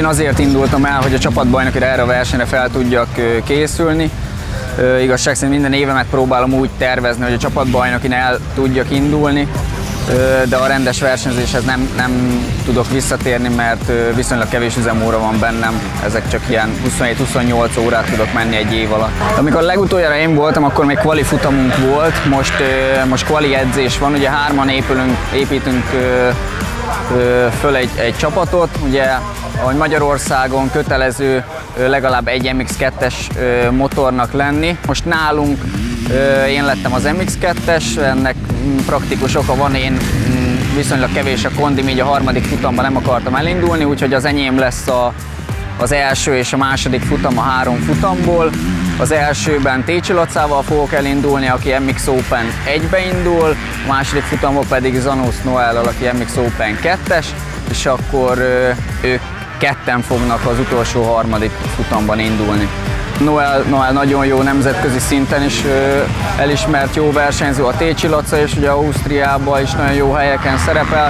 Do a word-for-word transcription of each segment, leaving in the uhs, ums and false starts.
Én azért indultam el, hogy a csapatbajnokira erre a versenyre fel tudjak készülni. Uh, igazság szerint minden évemet próbálom úgy tervezni, hogy a csapatbajnokin el tudjak indulni, uh, de a rendes versenyzéshez nem, nem tudok visszatérni, mert uh, viszonylag kevés üzemóra van bennem, ezek csak ilyen huszonhét-huszonnyolc órát tudok menni egy év alatt. Amikor legutoljára én voltam, akkor még kvali futamunk volt, most, uh, most kvali edzés van, ugye hárman épülünk, építünk uh, uh, föl egy, egy csapatot, ugye ahogy Magyarországon kötelező legalább egy em iksz kettes motornak lenni. Most nálunk én lettem az em iksz kettes, ennek praktikus oka van, én viszonylag kevés a kondim, így a harmadik futamban nem akartam elindulni, úgyhogy az enyém lesz a, az első és a második futam a három futamból. Az elsőben Técsi Lacával fogok elindulni, aki em iksz Open egybe indul, a második futamban pedig Zanusz Noellal, aki em iksz Open kettes, és akkor ők ketten fognak az utolsó harmadik futamban indulni. Noel, Noel nagyon jó nemzetközi szinten is ö, elismert jó versenyző, a Técsi Laca és ugye Ausztriában is nagyon jó helyeken szerepel.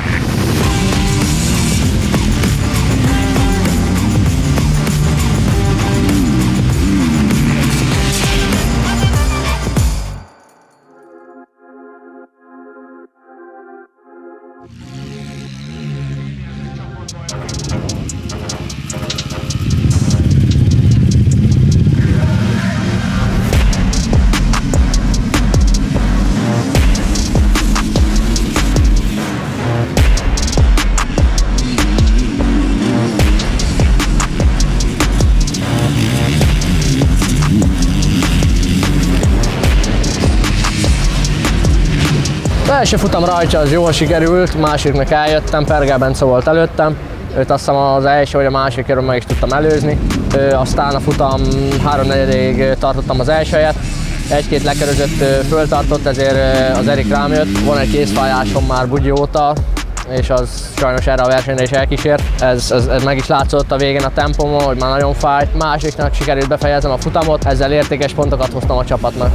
Az első futam rajta az jól sikerült, másodiknak eljöttem, Pergel Bence volt előttem. Őt azt hiszem az első vagy a második körben meg is tudtam előzni. Aztán a futam háromnegyedig tartottam az első helyet. Egy-két lekerözött föltartott, ezért az Erik rám jött. Van egy kézfájásom már bugyi óta, és az sajnos erre a versenyre is elkísért. Ez, ez, ez meg is látszott a végén a tempomon, hogy már nagyon fájt. Másiknak sikerült befejeznem a futamot, ezzel értékes pontokat hoztam a csapatnak.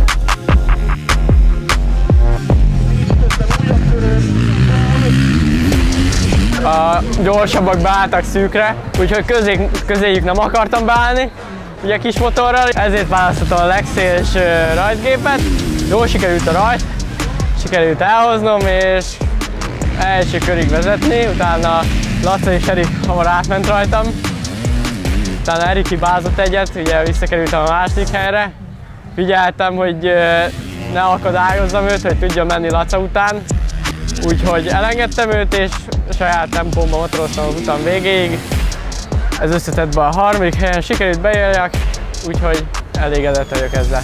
A gyorsabbak beálltak szűkre, úgyhogy közé, közéjük nem akartam beállni, ugye kis motorral, ezért választottam a legszéles rajtgépet. Jól sikerült a rajt, sikerült elhoznom és első körig vezetni, utána Laca és Erik hamar átment rajtam. Utána Erik hibázott egyet, ugye visszakerültem a második helyre. Figyeltem, hogy ne akadályozzam őt, hogy tudjon menni Laca után. Úgyhogy elengedtem őt és saját tempómban motoroztam az utam végéig. Ez összetettben a harmadik helyen sikerült bejöjjek, úgyhogy elégedett vagyok ezzel.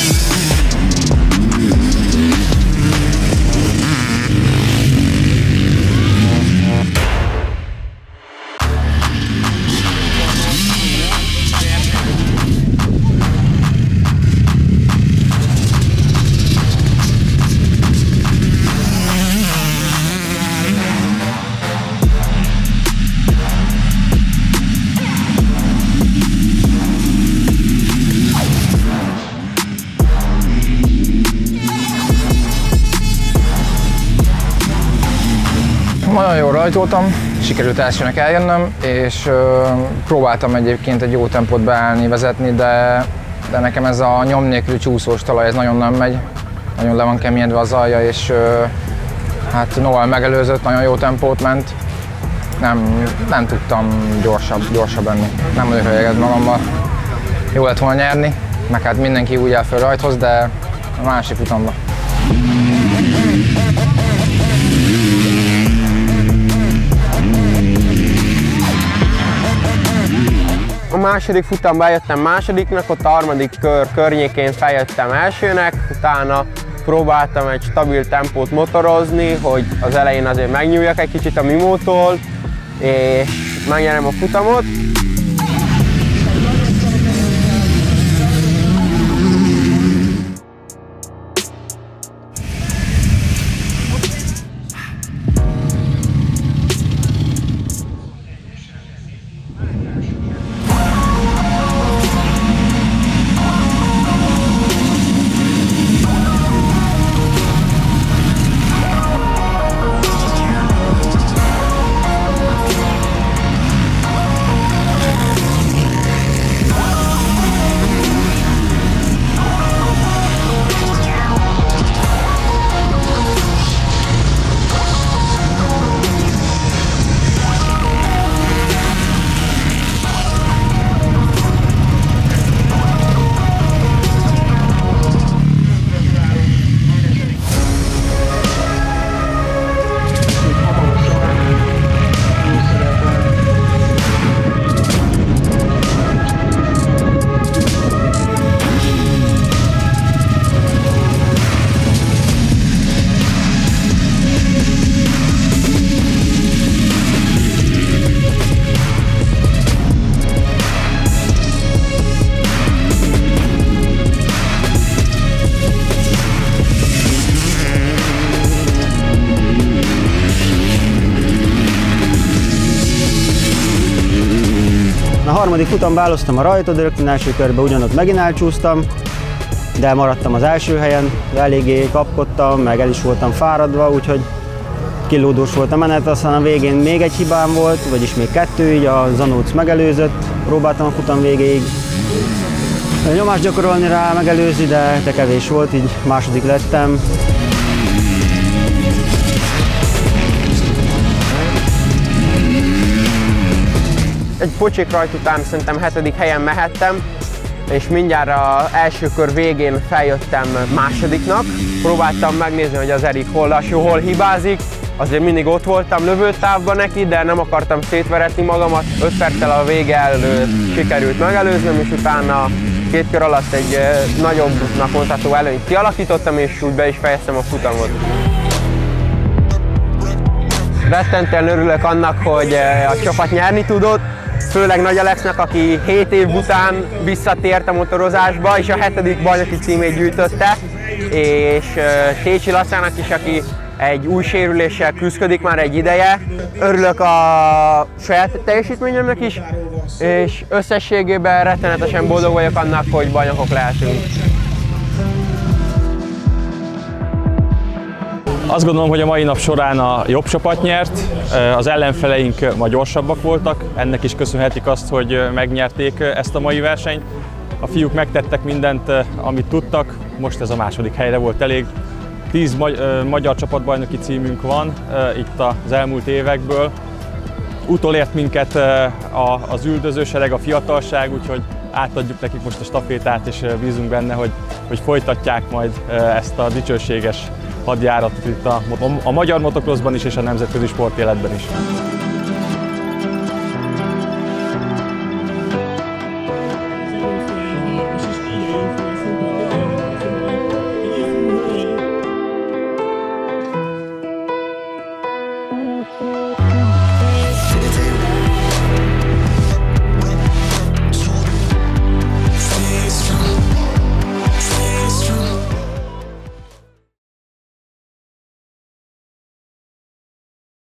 Nagyon jól rajtoltam, sikerült elsőnek eljönnöm, és ö, próbáltam egyébként egy jó tempót beállni, vezetni, de, de nekem ez a nyom nélküli csúszós talaj ez nagyon nem megy. Nagyon le van keményedve az alja, és ö, hát Noel megelőzött, nagyon jó tempót ment. Nem, nem tudtam gyorsabb, gyorsabb lenni. Nem vagyok elégedett magammal. Jó lett volna nyerni, meg hát mindenki úgy áll föl rajthoz, de a másik futamban. A második futamban jöttem másodiknak, ott a harmadik kör környékén feljöttem elsőnek, utána próbáltam egy stabil tempót motorozni, hogy az elején azért megnyúljak egy kicsit a Mimótól, és megnyerem a futamot. harmadik futamban álloztam a rajtot, de rögtön első körben ugyanott megint elcsúsztam, de maradtam az első helyen, eléggé kapkodtam, meg el is voltam fáradva, úgyhogy kilódós volt a menet, aztán a végén még egy hibám volt, vagyis még kettő, így a Zanóc megelőzött, próbáltam a futam végéig nyomást gyakorolni rá, megelőzni, de, de kevés volt, így második lettem. Egy pocsék rajt után szerintem hetedik helyen mehettem, és mindjárt az első kör végén feljöttem másodiknak. Próbáltam megnézni, hogy az Erik hol lassú, hol hibázik. Azért mindig ott voltam lövőtávban neki, de nem akartam szétveretni magamat. öt perccel a vége előtt sikerült megelőznöm, és utána két kör alatt egy nagyobbnak mondható előnyt kialakítottam, és úgy be is fejeztem a futamot. Rettentően örülök annak, hogy a csapat nyerni tudott, főleg Nagy Alexnek, aki hét év után visszatért a motorozásba, és a hetedik bajnoki címét gyűjtötte, és Técsi Laszának is, aki egy új sérüléssel küzdik már egy ideje. Örülök a saját teljesítményemnek is, és összességében rettenetesen boldog vagyok annak, hogy bajnokok lehetünk. Azt gondolom, hogy a mai nap során a jobb csapat nyert, az ellenfeleink ma gyorsabbak voltak, ennek is köszönhetik azt, hogy megnyerték ezt a mai versenyt. A fiúk megtettek mindent, amit tudtak, most ez a második helyre volt elég. Tíz magyar csapatbajnoki címünk van itt az elmúlt évekből. Utolért minket az üldözősereg, a fiatalság, úgyhogy átadjuk nekik most a stafétát, és bízunk benne, hogy, hogy folytatják majd ezt a dicsőséges hadjáratot itt a, a magyar motocrossban is, és a nemzetközi sportéletben is.